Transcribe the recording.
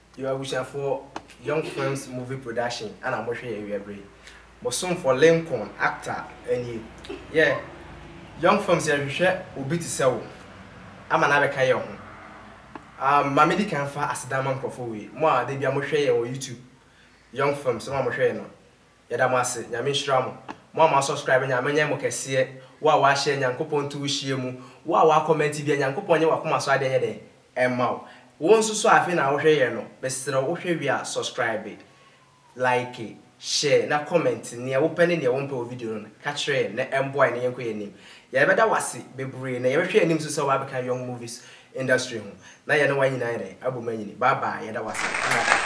You are wishing for Young Films movie production, and I'm wishing you every. But soon for Lincoln actor and you. Yeah, Young Films here will be to sell. I'm an Abeka. My medical for as a diamond crofaway. More they be a moshe on YouTube. Young Films, so I'm moshe no. Yadamasi, Yamin Stram. More subscribing, Yamanya Mokesie. Wa share Yankopon to Shiemu. Wa comment TV and Yankopon Yakuma so day. Emma. Once so I think I will share no. Best we are subscribe it, like it, share, na comment near opening your own video. Catch it, na boy na yanko name. Ya better was it, baby. Na you share names so I become young movies industry. Na ya no one united. Abu many. Bye bye. Ya that was it.